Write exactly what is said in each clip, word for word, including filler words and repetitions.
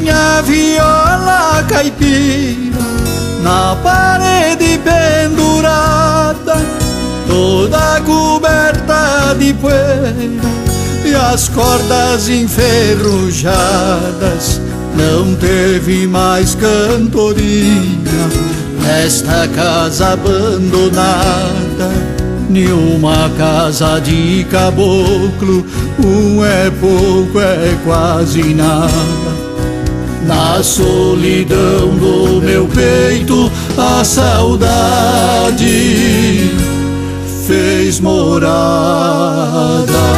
minha viola caipira na parede pendurada, toda coberta de poeira e as cordas enferrujadas. Não teve mais cantoria nesta casa abandonada, nenhuma casa de caboclo. Um é pouco, é quase nada. Na solidão do meu peito a saudade fez morada.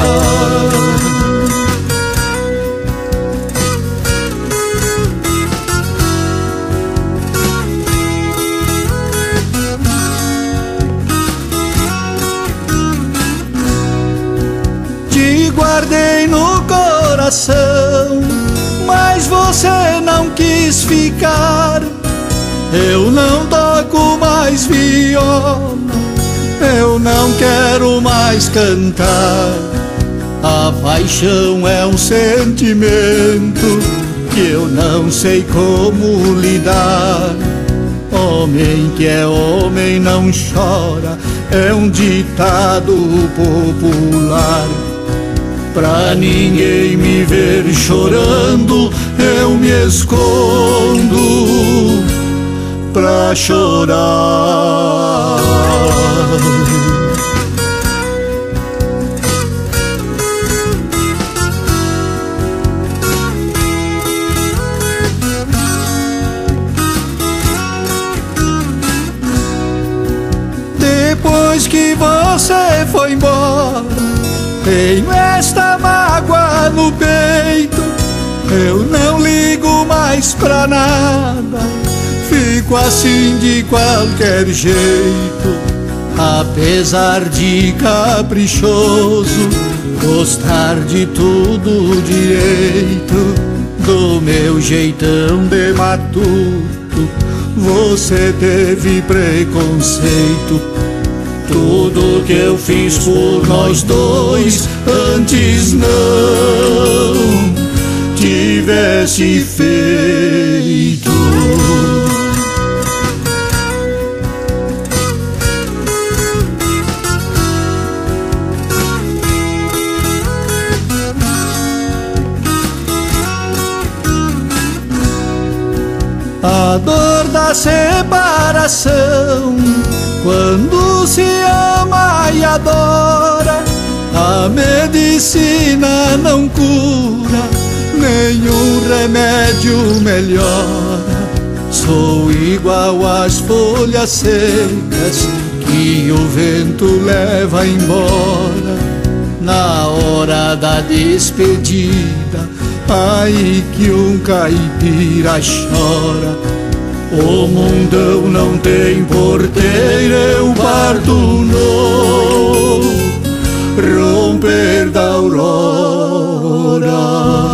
Te guardei no coração, mas você não quis ficar. Eu não toco mais viola, eu não quero mais cantar. A paixão é um sentimento que eu não sei como lidar. Homem que é homem não chora, é um ditado popular. Pra ninguém me ver chorando, eu me escondo pra chorar. Depois que você foi embora, tenho esta mágoa no peito. Eu não ligo mais pra nada, fico assim de qualquer jeito. Apesar de caprichoso, gostar de tudo direito, do meu jeitão de matuto, você teve preconceito. Tudo que eu fiz por nós dois antes não tivesse feito. A dor da separação, quando se ama e adora, a medicina não cura, nenhum remédio melhora. Sou igual às folhas secas que o vento leva embora. Na hora da despedida, ai que um caipira chora. O mundão não tem porteira, eu parto no romper da aurora.